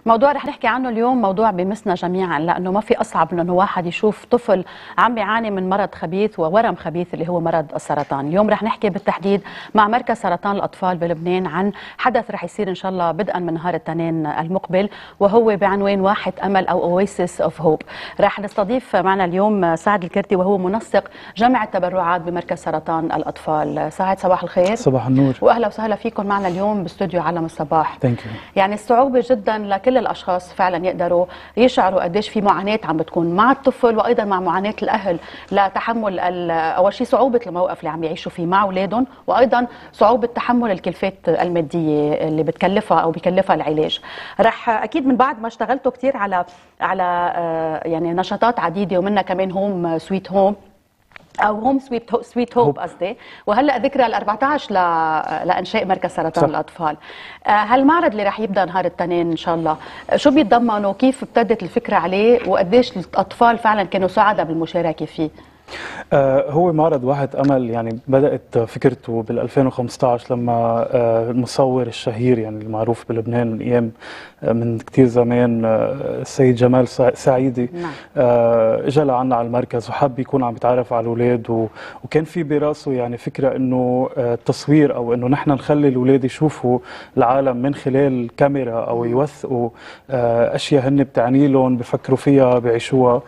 موضوع رح نحكي عنه اليوم موضوع بمسنا جميعا، لانه ما في اصعب من انه واحد يشوف طفل عم بيعاني من مرض خبيث وورم خبيث اللي هو مرض السرطان. اليوم رح نحكي بالتحديد مع مركز سرطان الاطفال بلبنان عن حدث رح يصير ان شاء الله بدءا من نهار الاثنين المقبل، وهو بعنوان واحة امل او اويسيس اوف هوب. رح نستضيف معنا اليوم سعد الكرتي وهو منسق جمع التبرعات بمركز سرطان الاطفال. سعد صباح الخير. صباح النور، واهلا وسهلا فيكم معنا اليوم باستوديو علم الصباح. يعني الصعوبه جدا لكل الاشخاص فعلا يقدروا يشعروا قديش في معاناه عم بتكون مع الطفل، وايضا مع معاناه الاهل لتحمل اول شيء صعوبه الموقف اللي عم يعيشوا فيه مع اولادهم، وايضا صعوبه تحمل الكلفات الماديه اللي بتكلفها او بيكلفها العلاج. رح اكيد من بعد ما اشتغلتوا كثير على يعني نشاطات عديده، ومنها كمان هوم سويت هوم او هوم سويت هوب قصدي، وهلا ذكرى ال 14 لانشاء مركز سرطان الاطفال. هالمعرض اللي رح يبدا نهار الاثنين ان شاء الله، شو بيتضمن وكيف ابتدت الفكره عليه وقديش الاطفال فعلا كانوا سعداء بالمشاركه فيه؟ هو معرض واحة أمل يعني بدأت فكرته بال 2015 لما المصور الشهير يعني المعروف بلبنان من أيام من كتير زمان السيد جمال سعيدي اجى لعنا على المركز وحب يكون عم يتعرف على الأولاد، وكان في براسه يعني فكرة إنه التصوير أو إنه نحن نخلي الأولاد يشوفوا العالم من خلال كاميرا أو يوثقوا أشياء هن بتعني لهم بفكروا فيها بيعيشوها.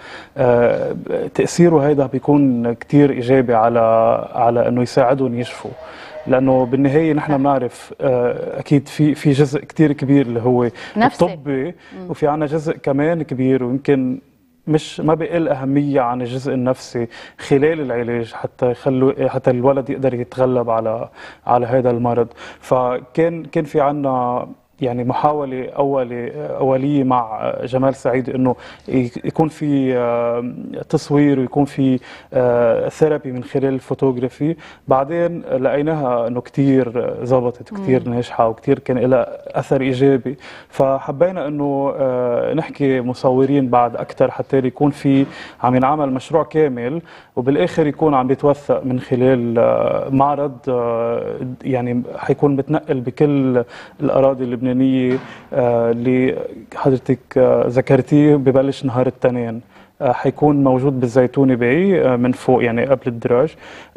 تأثيره هيدا بيكون كتير إيجابي على إنه يساعدهم يشفوا، لأنه بالنهاية نحن بنعرف أكيد في جزء كتير كبير اللي هو الطبي، وفي عنا جزء كمان كبير ويمكن مش ما بيقل أهمية عن الجزء النفسي خلال العلاج حتى الولد يقدر يتغلب على هذا المرض. فكان في عنا يعني محاولة أولية مع جمال سعيد إنه يكون في تصوير ويكون في ثيرابي من خلال الفوتوغرافي. بعدين لقيناها إنه كتير زبطت وكتير ناجحة وكتير كان لها أثر إيجابي، فحبينا إنه نحكي مصورين بعد أكتر حتى يكون في عم ينعمل مشروع كامل، وبالآخر يكون عم بيتوثق من خلال معرض يعني حيكون متنقل بكل الأراضي اللبنانية اللي حضرتك ذكرتيه. ببلش نهار الاثنين، حيكون موجود بالزيتوني باي من فوق يعني قبل الدراج.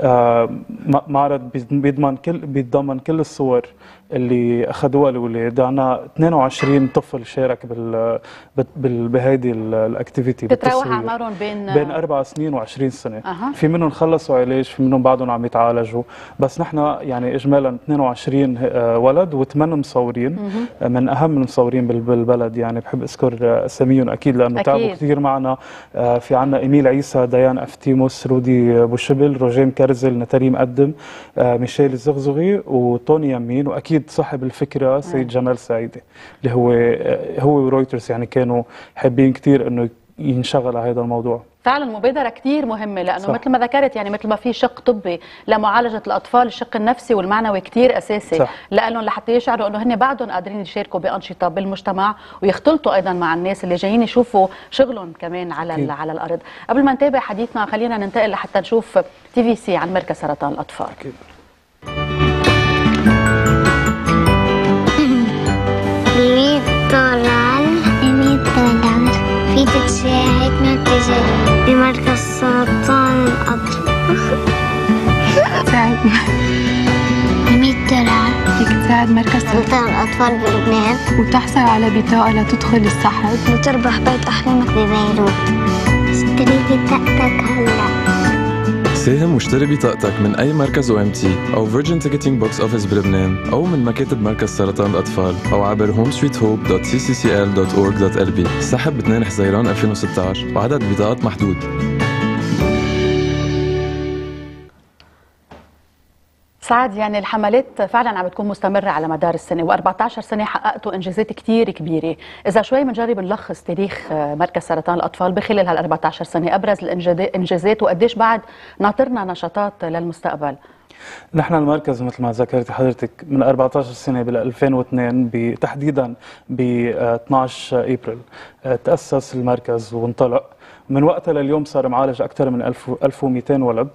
معرض بيتضمن كل الصور اللي اخذوها الاولاد. عنا 22 طفل شارك بهيدي الاكتيفيتي. بتتراوح اعمارهم بين 4 سنين و20 سنه. في منهم خلصوا علاج، في منهم بعدهم عم يتعالجوا، بس نحن يعني اجمالا 22 ولد و8 مصورين من اهم المصورين بالبلد. يعني بحب اذكر اساميهم اكيد لانه تعبوا كثير معنا. في عنا ايميل عيسى، ديان افتيموس، رودي بوشبل، روجين كرزل، نتاري مقدم، ميشيل الزغزغي، وتوني يمين، واكيد صاحب الفكره سيد جمال سعيدي اللي هو ورويترز يعني كانوا حابين كثير انه ينشغل على هذا الموضوع. فعلا مبادرة كتير مهمة، لأنه مثل ما ذكرت يعني مثل ما في شق طبي لمعالجة الأطفال، الشق النفسي والمعنوي كتير أساسي لأنه لحتى يشعروا أنه هن بعدهم قادرين يشاركوا بأنشطة بالمجتمع ويختلطوا أيضا مع الناس اللي جايين يشوفوا شغلهم كمان على الأرض. قبل ما نتابع حديثنا خلينا ننتقل لحتى نشوف TVC عن مركز سرطان الأطفال. في تساعد نتيجة بمركز سرطان الأطفال. تساعد $100 فيك تساعد مركز سرطان الأطفال بلبنان وتحصل على بطاقة لتدخل السحب وتربح بيت أحلامك ببيروت. اشتري بطاقتك هلا. ساهم واشتري بطاقتك من أي مركز OMT أو Virgin Ticketing Box Office بلبنان أو من مكاتب مركز سرطان الأطفال أو عبر homesweethope.cccl.org.lb. السحب ب2 حزيران 2016 وعدد بطاقات محدود. سعد، يعني الحملات فعلا عم بتكون مستمرة على مدار السنة، و14 سنة حققتوا إنجازات كتير كبيرة. إذا شوي بنجرب نلخص تاريخ مركز سرطان الأطفال بخلال هال14 سنة، أبرز الإنجازات وقديش بعد ناطرنا نشاطات للمستقبل؟ نحن المركز مثل ما ذكرت حضرتك من 14 سنة بال 2002 تحديدا ب 12 ابريل تأسس المركز وانطلق، من وقتها لليوم صار معالج اكثر من 1200 ولد،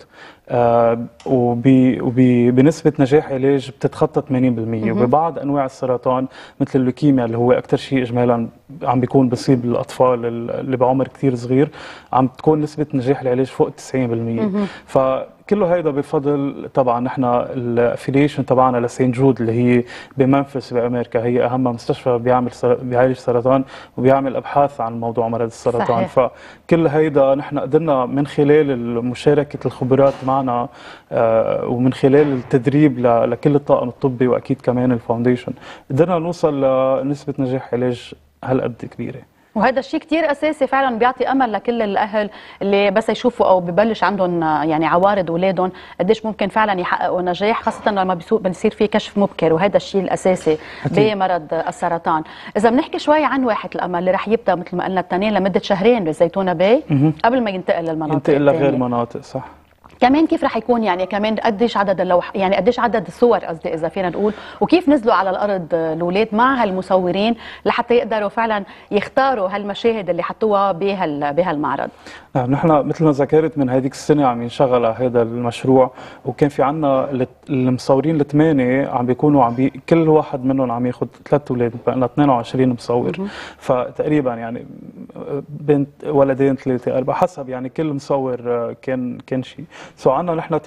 وبنسبه نجاح علاج بتتخطى 80%. وببعض انواع السرطان مثل اللوكيميا اللي هو اكثر شيء اجمالا عم بيكون بيصيب الاطفال اللي بعمر كثير صغير، عم تكون نسبه نجاح العلاج فوق 90%. فكله هيدا بفضل طبعا نحن الافيليشن تبعنا لسين جود اللي هي بمنفس بامريكا، هي اهم مستشفى بيعالج سرطان وبيعمل ابحاث عن موضوع مرض السرطان. صحيح. فكل هيدا نحن قدرنا من خلال مشاركه الخبرات معنا ومن خلال التدريب لكل الطاقم الطبي واكيد كمان الفاونديشن، قدرنا نوصل لنسبه نجاح علاج هالقد كبيره. وهذا الشيء كتير أساسي فعلا، بيعطي أمل لكل الأهل اللي بس يشوفوا أو ببلش عندهم يعني عوارض أولادهم قديش ممكن فعلا يحققوا نجاح، خاصة لما بيصير في كشف مبكر، وهذا الشيء الأساسي بمرض السرطان. إذا بنحكي شوي عن واحة الأمل اللي رح يبدأ مثل ما قلنا التنين لمدة شهرين بالزيتونة باي قبل ما ينتقل للمناطق ينتقل لغير مناطق. صح. كمان كيف رح يكون يعني كمان قديش عدد اللوح، يعني قديش عدد الصور قصدي اذا فينا نقول، وكيف نزلوا على الارض الاولاد مع هالمصورين لحتى يقدروا فعلا يختاروا هالمشاهد اللي حطوها بهالمعرض؟ نعم، نحن مثل ما ذكرت من هذيك السنه عم ينشغل على هذا المشروع، وكان في عندنا المصورين الثمانيه عم بيكونوا كل واحد منهم عم ياخذ 3 اولاد، بقى 22 مصور. فتقريبا يعني بنت ولدين 3 4 حسب يعني كل مصور كان شيء. سو عندنا نحن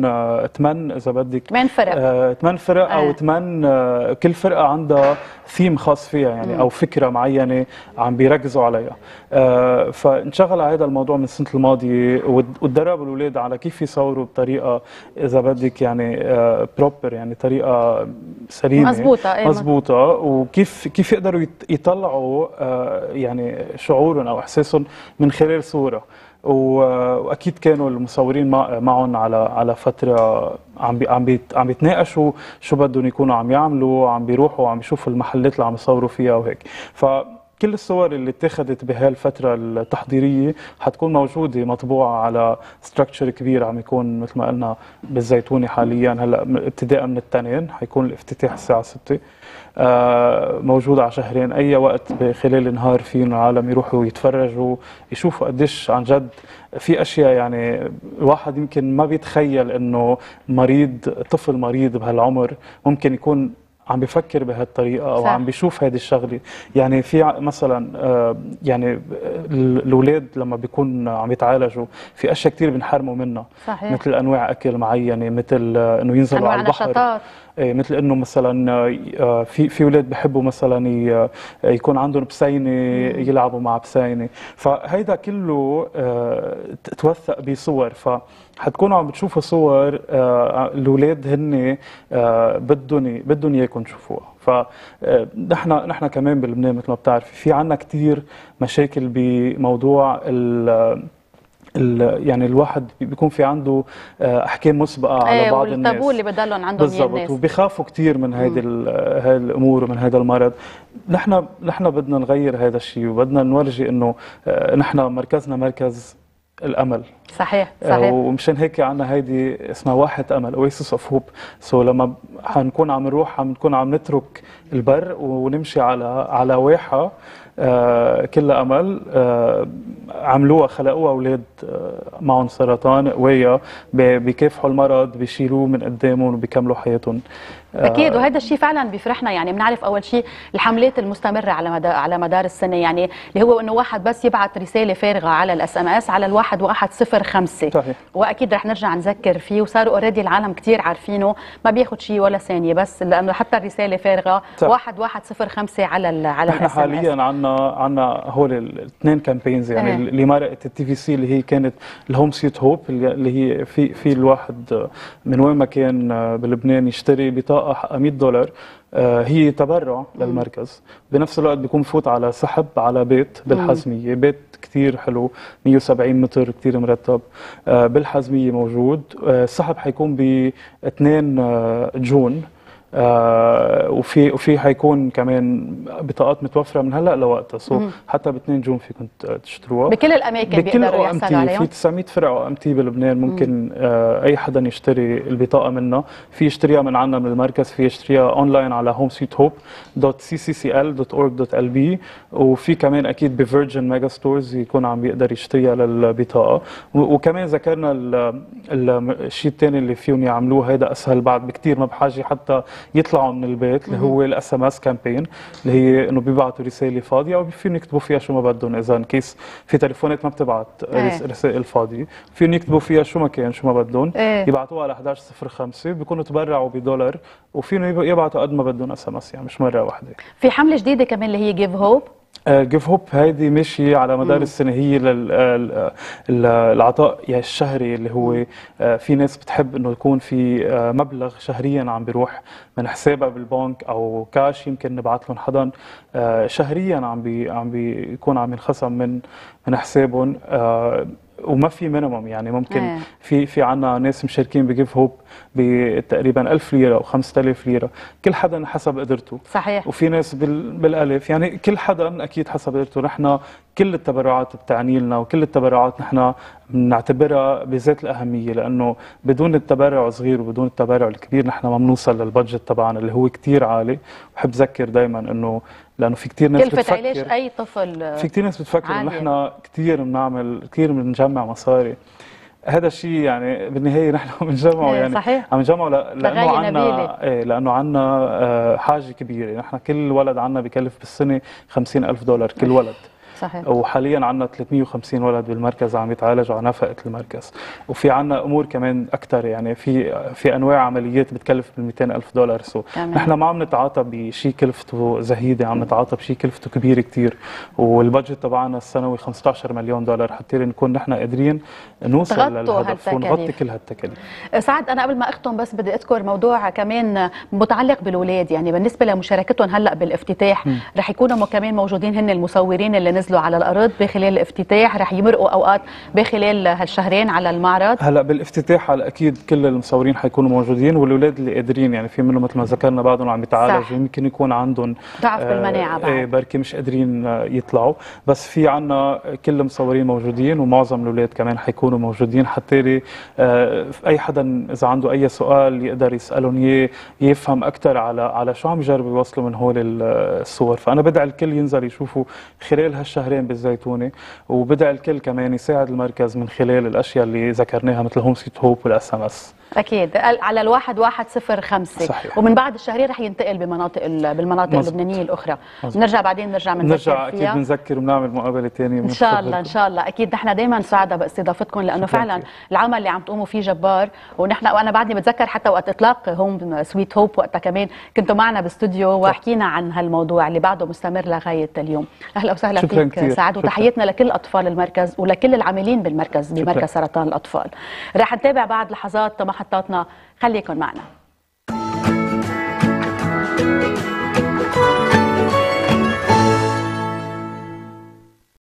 8 اذا بدك 8 فرق 8 فرق او 8 كل فرقه عندها ثيم خاص فيها يعني او فكره معينه عم بيركزوا عليها. فانشغل على هذا الموضوع من السنه الماضيه، وتدربوا الاولاد على كيف يصوروا بطريقه اذا بدك يعني بروبر، يعني طريقه سليمه مضبوطه وكيف يقدروا يطلعوا يعني شعورهم او احساسهم من خلال صوره. واكيد كانوا المصورين معهم على فتره عم بيتناقشوا شو بدهم يكونوا عم يعملوا، عم بيروحوا عم بيشوفوا المحلات اللي عم يصوروا فيها وهيك. فكل الصور اللي اتخذت بهالفتره التحضيريه حتكون موجوده مطبوعه على ستراكشر كبير عم يكون مثل ما قلنا بالزيتوني حاليا. هلا ابتداء من التنين حيكون الافتتاح الساعه 6، موجود على شهرين. اي وقت خلال النهار فيهم العالم يروحوا يتفرجوا يشوفوا قديش عن جد في اشياء يعني الواحد يمكن ما بيتخيل انه طفل مريض بهالعمر ممكن يكون عم بيفكر بهالطريقه او عم بيشوف هذه الشغله. يعني في مثلا يعني الاولاد لما بيكون عم يتعالجوا في اشياء كثير بنحرموا منها. صحيح. مثل انواع اكل معينه، مثل انه ينزلوا على البحر، نشاطات. مثل انه مثلا في اولاد بحبوا مثلا يكون عندهم بسينه يلعبوا مع بسينه، فهيدا كله توثق بصور. فحتكونوا عم بتشوفوا صور الاولاد هن بدهم اياكم تشوفوها. فنحن كمان بلبنان مثل ما بتعرفي في عندنا كثير مشاكل بموضوع يعني الواحد بيكون في عنده احكام مسبقه على بعض الناس، والتابو اللي بضلهم عندهم بالضبط، وبيخافوا كثير من هاي الامور ومن هذا المرض. نحن بدنا نغير هذا الشيء، وبدنا نورجي انه نحن مركزنا مركز الامل. صحيح. ومشان هيك عندنا هيدي اسمها واحة امل، اويسس اوف هوب. لما حنكون عم نروح حنكون عم نترك البر ونمشي على واحة كلها امل. عملوها خلقوها اولاد معهم سرطان قوية، بيكافحوا المرض، بيشيلوه من قدامهم وبيكملوا حياتهم. اكيد. وهذا الشيء فعلا بيفرحنا. يعني بنعرف اول شيء الحملات المستمره على مدار السنه، يعني اللي هو انه واحد بس يبعث رساله فارغه على الSMS على 1105. صحيح. واكيد رح نرجع نذكر فيه، وصاروا اوريدي العالم كثير عارفينه، ما بياخذ شيء ولا ثانيه، بس لانه حتى الرساله فارغه. 1105 على نحن حاليا عندنا هول الاثنين كامبينز، يعني اللي مرقت الTVC اللي هي كانت الهوم سويت هوب، اللي هي في الواحد من وين ما كان بلبنان يشتري بطاقه حقها $100، هي تبرع للمركز. بنفس الوقت بيكون بفوت على سحب على بيت بالحزميه، بيت كثير حلو 170 متر كثير مرتب بالحزميه موجود. السحب حيكون ب 2 جون وفي حيكون كمان بطاقات متوفره من هلا لوقتها، حتى ب 2 جون فيكم تشتروها بكل الاماكن بيقدروا يحصلوا عليهم. في 900 فرع او ام تي بلبنان، ممكن اي حدا يشتري البطاقه منا، في يشتريها من عنا من المركز، في يشتريها اونلاين على homesweethope.cccl.org.lb، وفي كمان اكيد بفيرجن ميجا ستورز يكون عم بيقدر يشتريها للبطاقه. وكمان ذكرنا الشيء الثاني اللي فيهم يعملوه، هيدا اسهل بعد بكثير، ما بحاجه حتى يطلعوا من البيت، اللي هو الاس ام اس كامبين، اللي هي انه بيبعتوا رساله فاضيه وفيهم يكتبوا فيها شو ما بدهم. اذا ان كيس في تليفونات ما بتبعت رسائل فاضيه، فيهم يكتبوا فيها شو ما كان شو ما بدهم، يبعتوها على 1105، بيكونوا تبرعوا $1، وفيهم يبعتوا قد ما بدهم اس ام اس، يعني مش مره واحده. في حمله جديده كمان اللي هي جيف هوب. جيف هوب هيدي ماشي على مدار السنه، هي العطاء الشهري، اللي هو في ناس بتحب انه يكون في مبلغ شهريا عم بيروح من حسابها بالبنك او كاش، يمكن نبعث لهم حدا شهريا عم بيكون عم ينخصم من حسابهم، وما في مينيموم. يعني ممكن في عنا ناس مشاركين بجيف هوب بتقريبا 1000 ليره او 5000 ليره، كل حدا حسب قدرته. صحيح. وفي ناس بالالاف، يعني كل حدا اكيد حسب قدرته. نحن كل التبرعات بتعني لنا، وكل التبرعات نحن بنعتبرها بذات الاهميه، لانه بدون التبرع الصغير وبدون التبرع الكبير نحن ما بنوصل للبادجت تبعنا اللي هو كثير عالي. بحب ذكر دائما انه لانه في كثير ناس كلفة علاج اي طفل، في كثير ناس بتفكر انه نحن كثير بنجمع مصاري. هذا الشيء يعني بالنهايه نحن بنجمعه، يعني صحيح. عم نجمعه لانه عندنا حاجه كبيره. نحن كل ولد عندنا بكلف بالسنه $50,000 كل ولد. صحيح. وحاليا عندنا 350 ولد بالمركز عم يتعالجوا على نفقه المركز، وفي عندنا امور كمان اكثر، يعني في انواع عمليات بتكلف $200,000. نحن ما عم نتعاطى بشيء كلفته زهيده، عم نتعاطى بشيء كلفته كبيره كثير، والبادجت تبعنا السنوي $15 مليون حتى نكون نحن قادرين نوصل للهدف ونغطي كل هالتكاليف. سعد، انا قبل ما اختم بس بدي اذكر موضوع كمان متعلق بالاولاد، يعني بالنسبه لمشاركتهم هلا بالافتتاح، رح يكونوا كمان موجودين هن المصورين اللي نزلوا على الارض بخلال الافتتاح، رح يمرقوا اوقات بخلال هالشهرين على المعرض. هلا بالافتتاح على اكيد كل المصورين حيكونوا موجودين، والاولاد اللي قادرين، يعني في منهم مثل ما ذكرنا بعضهم عم يتعالجوا، يمكن يكون عندهم ضعف بالمناعه بعد، بركي مش قادرين يطلعوا، بس في عنا كل المصورين موجودين، ومعظم الاولاد كمان حيكونوا موجودين، حتى اي حدا اذا عنده اي سؤال يقدر يسالهم اياه، يفهم اكثر على شو عم يجربوا يوصلوا من هول الصور. فانا بدعي الكل ينزل يشوفوا خلال هالشهرين بالزيتونه، وبدعي الكل كمان يساعد المركز من خلال الاشياء اللي ذكرناها مثل هوم سويت هوب والاس ام اس. اكيد على 1105. صحيح. ومن بعد الشهرين رح ينتقل بالمناطق اللبنانيه الاخرى. بنرجع بعدين بنذكر فيها، اكيد بنذكر وبنعمل مقابله ثانيه ان شاء الله. ان شاء الله اكيد نحن دائما سعداء باستضافتكم، لانه فعلا العمل اللي عم تقوموا فيه جبار. وانا بعدني بتذكر حتى وقت اطلاق هوم سويت هوب، وقتها كمان كنتوا معنا باستوديو وحكينا عن هالموضوع اللي بعده مستمر لغايه اليوم. اهلا وسهلا فيك سعد، وتحياتنا لكل اطفال المركز ولكل العاملين بمركز سرطان الاطفال. رح نتابع بعد لحظات محطاتنا، خليكن معنا.